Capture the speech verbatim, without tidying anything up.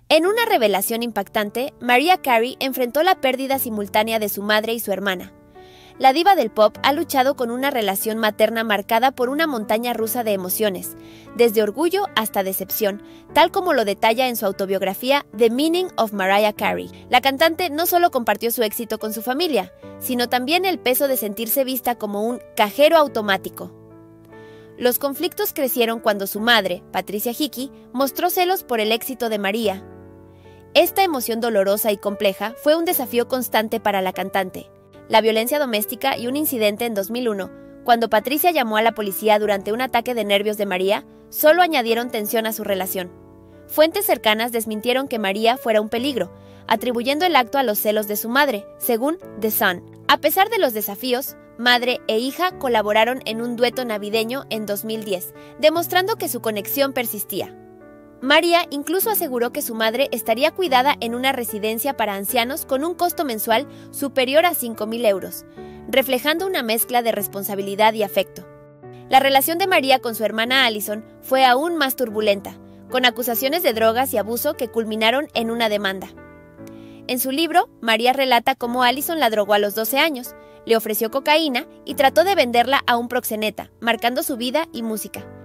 En una revelación impactante, Mariah Carey enfrentó la pérdida simultánea de su madre y su hermana. La diva del pop ha luchado con una relación materna marcada por una montaña rusa de emociones, desde orgullo hasta decepción, tal como lo detalla en su autobiografía The Meaning of Mariah Carey. La cantante no solo compartió su éxito con su familia, sino también el peso de sentirse vista como un cajero automático. Los conflictos crecieron cuando su madre, Patricia Hickey, mostró celos por el éxito de Mariah. Esta emoción dolorosa y compleja fue un desafío constante para la cantante. La violencia doméstica y un incidente en dos mil uno, cuando Patricia llamó a la policía durante un ataque de nervios de Mariah, solo añadieron tensión a su relación. Fuentes cercanas desmintieron que Mariah fuera un peligro, atribuyendo el acto a los celos de su madre, según The Sun. A pesar de los desafíos, madre e hija colaboraron en un dueto navideño en dos mil diez, demostrando que su conexión persistía. Mariah incluso aseguró que su madre estaría cuidada en una residencia para ancianos con un costo mensual superior a cinco mil euros, reflejando una mezcla de responsabilidad y afecto. La relación de Mariah con su hermana Allison fue aún más turbulenta, con acusaciones de drogas y abuso que culminaron en una demanda. En su libro, Mariah relata cómo Allison la drogó a los doce años, le ofreció cocaína y trató de venderla a un proxeneta, marcando su vida y música.